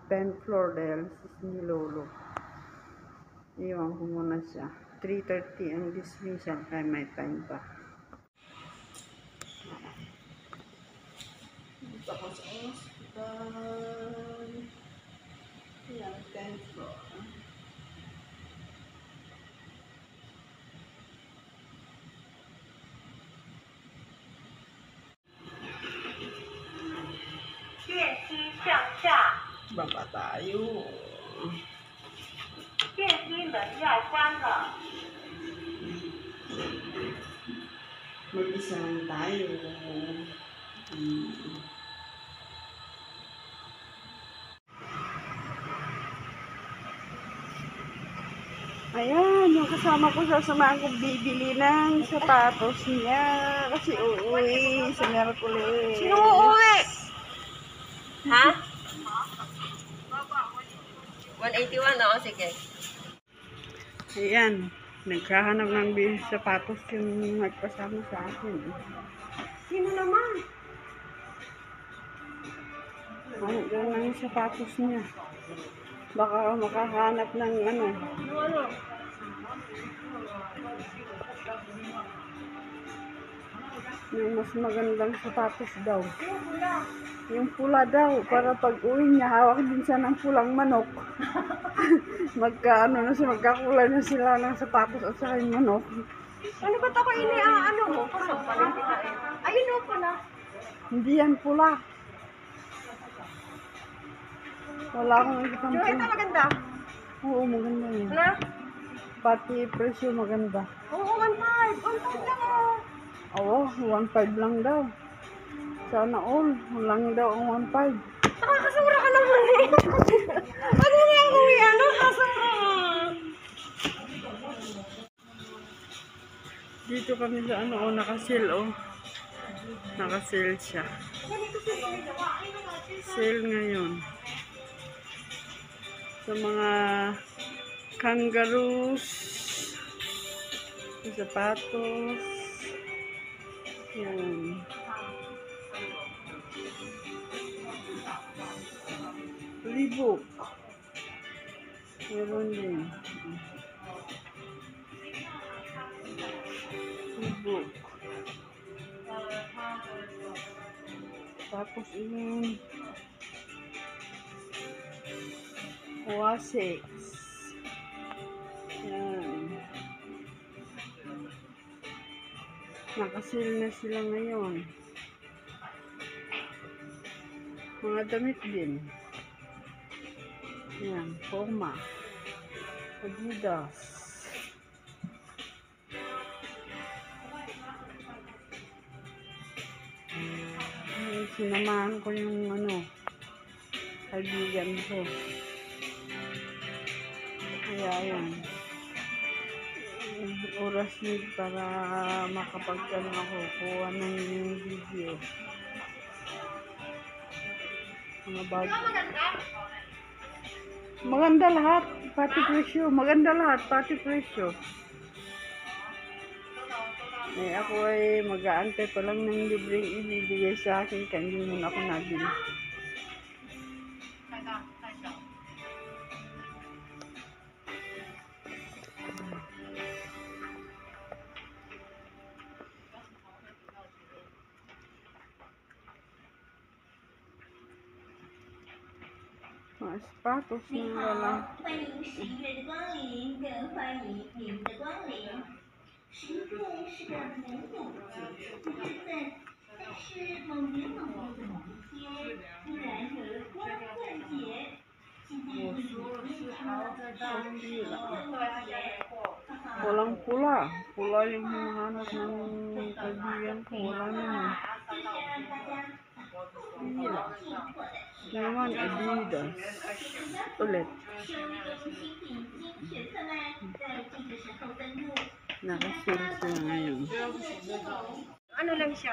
10th floor dialysis ni Lolo. Iwan ko muna siya. 3:30 ang dismissal kaya may time pa. Dito ako sa hospital. Yan, 10th floor. Baba tayo. 电梯门要关了。 Mag-isa lang tayo. Ayan, yung kasama ko sasamahan kong bibili ng sapatos niya. Kasi uuwi sa Miyerkules. Sino uuwi? Ha? 181 ako, sige. Ayan, naghahanap ng sapatos yung nagpasama sa akin. Sino naman? Ano lang yung sapatos niya. Baka makahanap ng ano. Ano? Yung mas magandang sapatos daw. Yung pula daw, para pag uwi niya, hawak din siya ng pulang manok. Magkakulay na sila ng sapatos at saka yung manok. Ano ba't ako ano mo? Ayun o pala. Hindi yan pula. Wala akong nakikita Yung ito maganda. Oo, maganda yun. Na? Pati presyo maganda. Oo, 1.5. 1.5 lang o. Oo, 1.5 lang daw. Sana all. Lang daw ang 1.5. Nakakasura ka naman eh. Wag mo nga uwi, ano? Kasura. Dito kami sa ano, naka-sale Naka-sale siya. Sale ngayon. Sa mga kangaroos, sapatos. Yan. Reebok. Meron din. Reebok. Tapos yung Oasis. Yan. Nakasil na sila ngayon. Mga damit din. Yan, Puma, Adidas. Sinamahan ko yung kaibigan ko. Kaya yan. Oras need para makapagkano ako kuha ng video. Mga bag. Maganda lahat, pati presyo. Maganda lahat, pati presyo. Ako ay mag-aantay pa lang ng libreng ibibigay sa akin kaya hindi muna ako nabili. Mga sapatos na lang. 欢迎11月的光临，更欢迎您的光临。11月是个很有节日的日子，但是某年某月的某一天，突然有了光棍节。现在又有非常神奇的光棍节， Walang pula. Pula yung hinahanap ng kaibigan ko. Wala naman. 就是让大家 Naman, Adidas. Ulit. Naka-sale sila ngayon. Ano lang siya?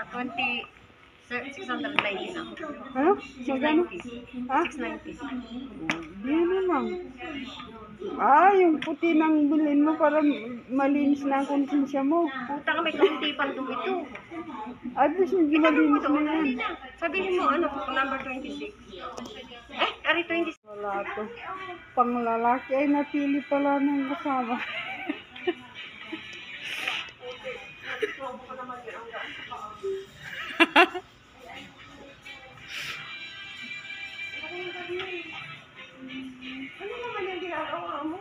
690 lang. Ano? Magkano? Ha? 690. Yan naman. Yung puti ng bilhin mo para malinis na ang konsensya mo. Puta ka, may kaunti pang dumi ito. At least hindi malinis na yan. Sabihin mo, ano, number 26. Ari 26. Wala to. Panglalaki ay napili pala ng kasama. Ano naman yung ginagawa mo?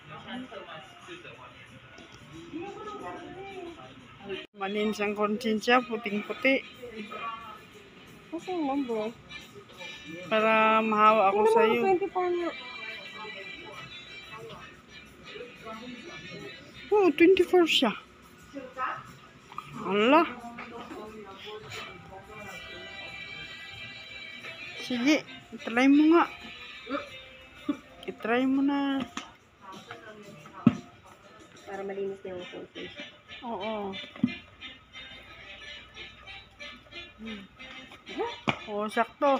Maninsang konsensya, puting-puti. Kasi yung number. Para mahawa ako sa iyo. 24 na. Oh, 24 siya. Ala. Sige, try mo nga. I-try mo na. Para malinis na yung conscience. Oo. Oo, sakto.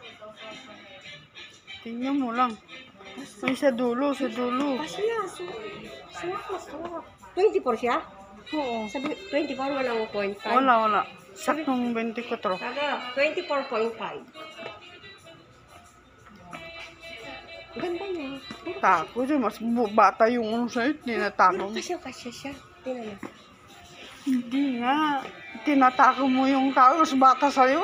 Tingnan mo lang. Ay, sa dulo, sa dulo. Siya, suwak. 24 siya? Oo. Sabi, 24 walang 0.5. Wala. Saktong 24. Saga, 24.5. Ganda niya. Tako siya, mas bata yung ano sa'yo, tinatako mo. Kasya siya. Tingnan mo. Hindi nga. Tinatako mo yung tao, mas bata sa'yo.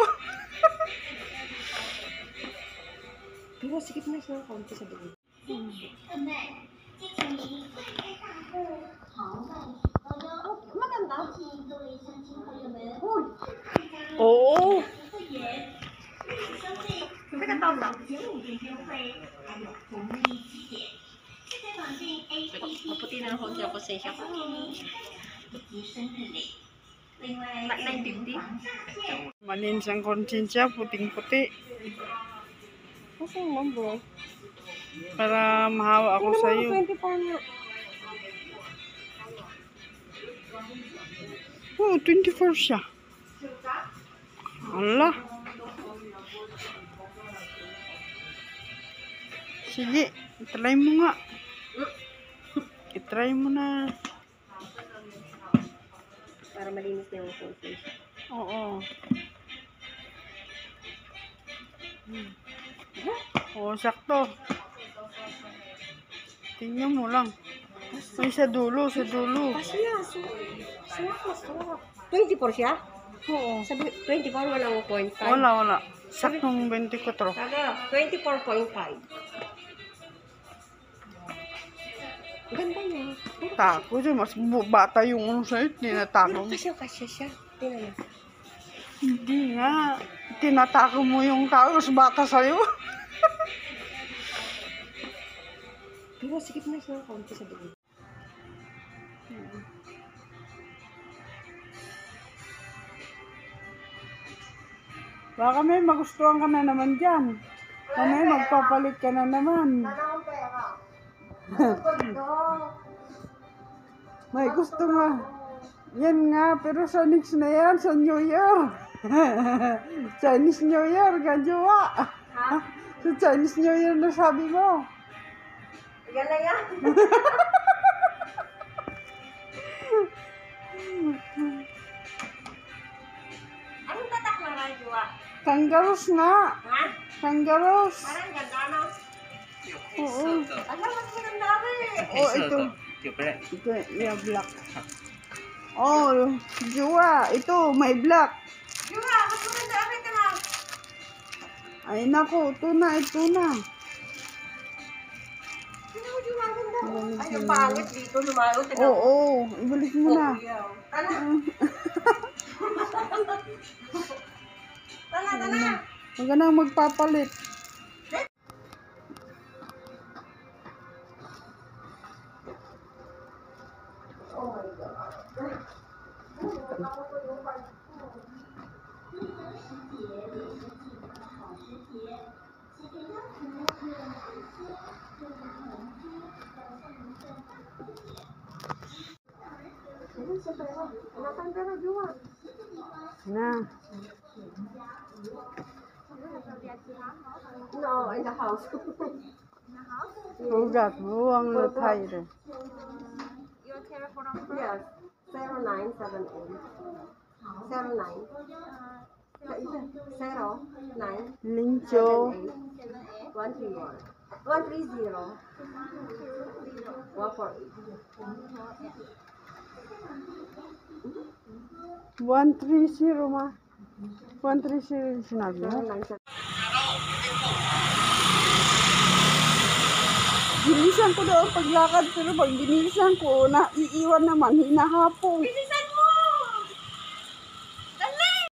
Pero sikip na siya ng konti sa dulo. 妹，敬请您迈开大步，朝外高中。 Maganda. 请各位乡亲朋友们， Oo. 会员日消费、15.5元优惠，还有红利积点。现在绑定 APP， Maputi na ng konti ako sa siya. 送给您以及生日礼。另外， 950. 防诈骗。 Maninsang konsensya, puting-puti. Kasi yung number. Para mahawa ako sa iyo. 24 na. Oh, 24 siya. Ala. Sige, try mo nga. I-try mo na. Para malinis na yung conscience. Oo. Oo, sakto. Tingnan mo lang. Ay, sa dulo, sa dulo. Siya, suwak. 24 siya? Oo. Sabi, 24 walang 0.5. Wala. Saktong 24. Saga, 24.5. Ganda niya. Tako siya, mas bata yung ano sa'yo, tinatako mo. Kasya siya. Tingnan mo. Hindi nga. Tinatako mo yung tao, mas bata sa'yo. Pero sikip na siya ng konti sa dulo. Baka may magustuhan ka na naman dyan. May magpapalit ka na naman. May gusto nga. Yan nga, pero sa next na yan, sa New Year. Chinese New Year, ganyawa. Sa Chinese New Year na sabi mo. Yan na yan. Anong tatak na radyo ah? Kangaroos nga. Ha? Kangaroos. Parang ganda na. Oo. Alam, mas maganda eh. Oh, ito. Ito, yeah, black. Oh, Jua, ito, may black. Jura, mas maganda ito na. Ay, naku, ito na. Sino mo Jura, ganda? Ay, yung pangit dito, lumayo. Oo, ibalik mo na. Tana. Huwag ka nang magpapalit. Na. No, in the house. Hugat, buwang na tayo rin. Your telephone number? Yes. 0978. 09. 09. Lingcho. 131. 130. 130 ma. 130 yung sinabi mo. Bilisan ko daw ang paglakad pero pag binilisan ko, naiiwan naman, hinahapon. Bilisan